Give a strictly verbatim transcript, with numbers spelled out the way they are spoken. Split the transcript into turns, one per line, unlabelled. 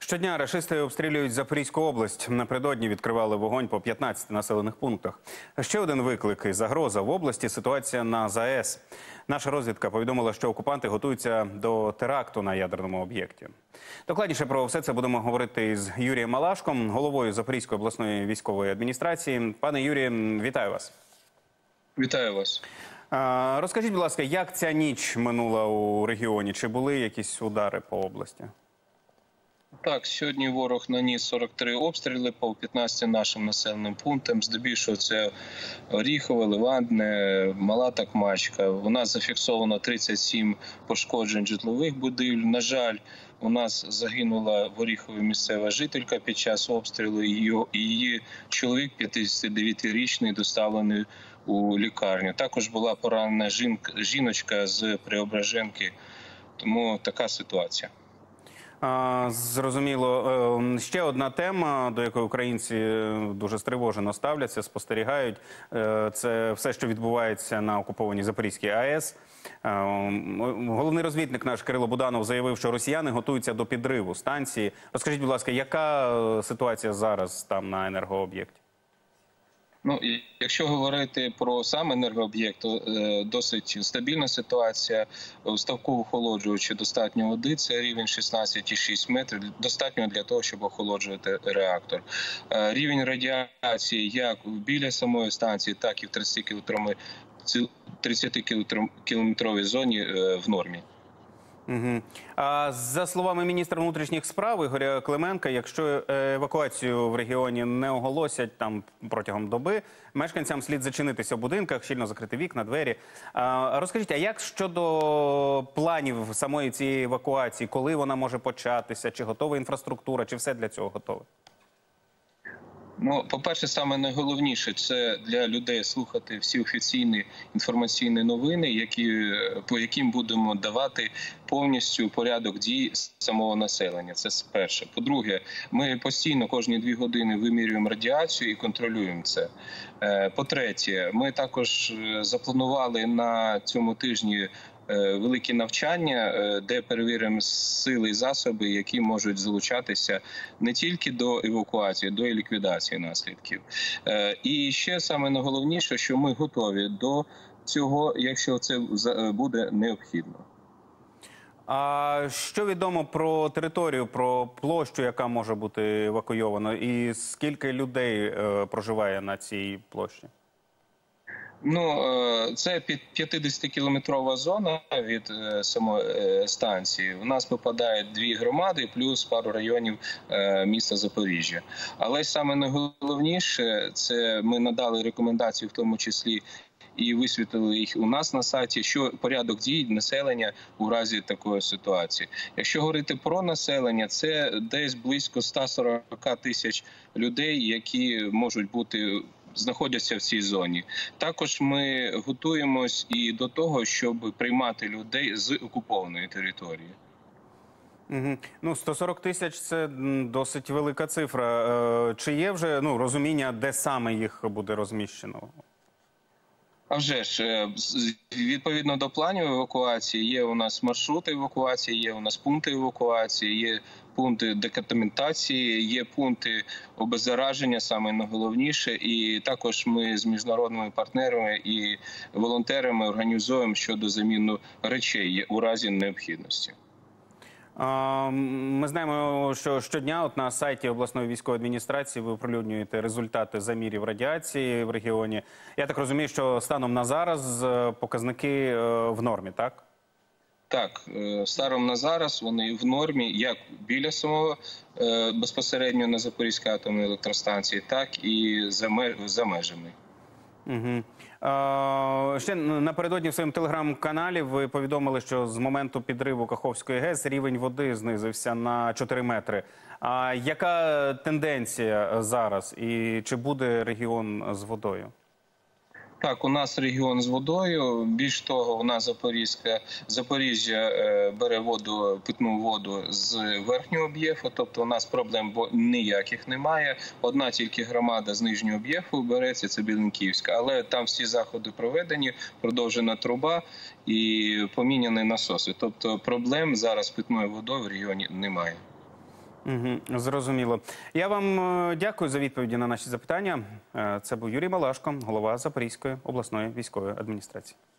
Щодня рашисти обстрілюють Запорізьку область. Напередодні відкривали вогонь по п'ятнадцяти населених пунктах. Ще один виклик і загроза в області – ситуація на ЗАЕС. Наша розвідка повідомила, що окупанти готуються до теракту на ядерному об'єкті. Докладніше про все це будемо говорити з Юрієм Малашком, головою Запорізької обласної військової адміністрації. Пане Юрію, вітаю вас.
Вітаю вас.
Розкажіть, будь ласка, як ця ніч минула у регіоні? Чи були якісь удари по області?
Так, сьогодні ворог наніс сорок три обстріли по п'ятнадцяти нашим населеним пунктам. Здебільшого це Оріхове, Левандне, Мала Такмачка. У нас зафіксовано тридцять сім пошкоджень житлових будівель. На жаль, у нас загинула в Оріхові місцева жителька під час обстрілу. Її чоловік, п'ятдесятидевятирічний, доставлений у лікарню. Також була поранена жіночка з Преображенки. Тому така ситуація.
Зрозуміло. Ще одна тема, до якої українці дуже стривожено ставляться, спостерігають. Це все, що відбувається на окупованій Запорізькій АЕС. Головний розвідник наш Кирило Буданов заявив, що росіяни готуються до підриву станції. Розкажіть, будь ласка, яка ситуація зараз там на енергооб'єкті?
Ну, якщо говорити про сам енергооб'єкт, то досить стабільна ситуація. У ставку охолоджувачі достатньо води, це рівень шістнадцять цілих шість метрів, достатньо для того, щоб охолоджувати реактор. Рівень радіації як біля самої станції, так і в тридцятикілометровій зоні в нормі.
Угу. А за словами міністра внутрішніх справ Ігоря Клименка, якщо евакуацію в регіоні не оголосять там протягом доби, мешканцям слід зачинитися в будинках, щільно закрити вікна, двері. А, розкажіть, а як щодо планів самої цієї евакуації, коли вона може початися, чи готова інфраструктура, чи все для цього готове?
Ну, по-перше, саме найголовніше – це для людей слухати всі офіційні інформаційні новини, які, по яким будемо давати повністю порядок дій самого населення. Це перше. По-друге, ми постійно кожні дві години вимірюємо радіацію і контролюємо це. По-третє, ми також запланували на цьому тижні великі навчання, де перевіримо сили і засоби, які можуть залучатися не тільки до евакуації, до ліквідації наслідків. І ще саме найголовніше, що ми готові до цього, якщо це буде необхідно.
А що відомо про територію, про площу, яка може бути евакуйована, і скільки людей проживає на цій площі?
Ну, це п'ятдесятикілометрова зона від самої станції. У нас попадають дві громади, плюс пару районів міста Запоріжжя. Але саме найголовніше, це ми надали рекомендації, в тому числі і висвітлили їх у нас на сайті, що порядок дій населення у разі такої ситуації. Якщо говорити про населення, це десь близько ста сорока тисяч людей, які можуть бути знаходяться в цій зоні. Також ми готуємось і до того, щоб приймати людей з окупованої території.
Угу. Ну, сто сорок тисяч – це досить велика цифра. Чи є вже ну, розуміння, де саме їх буде розміщено?
А вже ж, відповідно до планів евакуації, є у нас маршрути евакуації, є у нас пункти евакуації, є пункти деконтамінації, є пункти обеззараження, саме найголовніше. І також ми з міжнародними партнерами і волонтерами організуємо щодо заміни речей у разі необхідності.
Ми знаємо, що щодня от на сайті обласної військової адміністрації ви оприлюднюєте результати замірів радіації в регіоні. Я так розумію, що станом на зараз показники в нормі, так?
Так, станом на зараз вони в нормі як біля самого безпосередньо на Запорізькій атомній електростанції, так і за межами.
Угу. А, ще напередодні в своєму телеграм-каналі ви повідомили, що з моменту підриву Каховської ГЕС рівень води знизився на чотири метри. А яка тенденція зараз і чи буде регіон з водою?
Так, у нас регіон з водою. Більш того, у нас Запорізька, Запоріжжя бере воду, питну воду з верхнього об'єкту, тобто у нас проблем ніяких немає. Одна тільки громада з нижнього об'єкту береться, це Білинківська, але там всі заходи проведені, продовжена труба і поміняні насоси. Тобто проблем зараз з питною водою в регіоні немає.
Угу, зрозуміло. Я вам е, дякую за відповіді на наші запитання. Е, Це був Юрій Малашко, голова Запорізької обласної військової адміністрації.